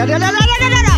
Dadah.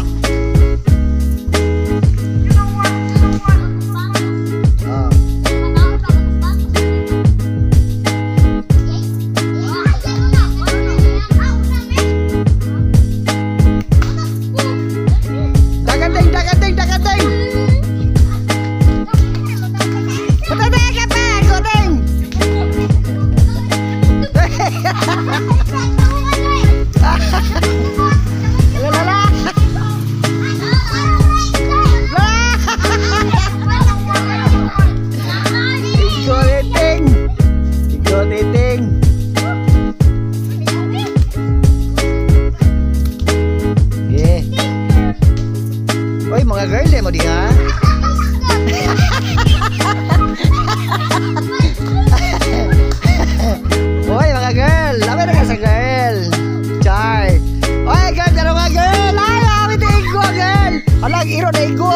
Mga girl mo di ha. Oy mga girl, labi na ka sa girl. Char. Oy girl, daro nga girl. Ay, awi na igo girl. Alag iro na igo.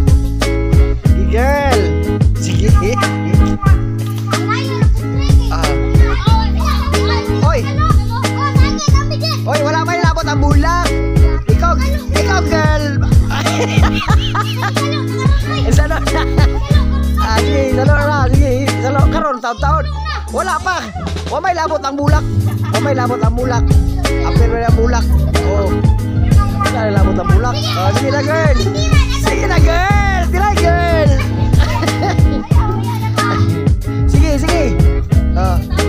Girl. Sige. Oy. Oy, wala pa labot ang bulak. Ikaw girl. Salo na. Sige, salo na. Sige, salo karon taon-taon. Wala pa. Wa may labot ang bulak. Apir na ang bulak. Oh. Wala labot ang bulak. Oh, sige na girl. Tira girl. Sige. Oh.